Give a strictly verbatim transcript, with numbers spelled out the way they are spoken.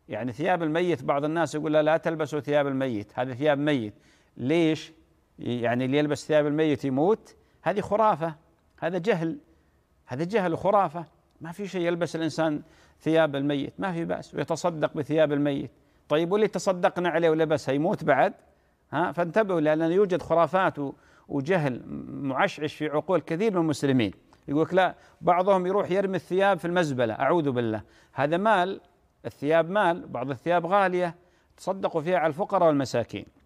يعني ثياب الميت بعض الناس يقول لا, لا تلبسوا ثياب الميت، هذا ثياب ميت. ليش؟ يعني اللي يلبس ثياب الميت يموت؟ هذه خرافة، هذا جهل، هذا جهل وخرافة. ما في شيء يلبس الإنسان ثياب الميت، ما في بأس، ويتصدق بثياب الميت. طيب واللي تصدقنا عليه ولبسها يموت بعد؟ ها، فانتبهوا، لأن يوجد خرافات وجهل معشعش في عقول كثير من المسلمين. يقول لك لا، بعضهم يروح يرمي الثياب في المزبلة، أعوذ بالله، هذا مال، الثياب مال، بعض الثياب غالية، تصدقوا فيها على الفقراء والمساكين.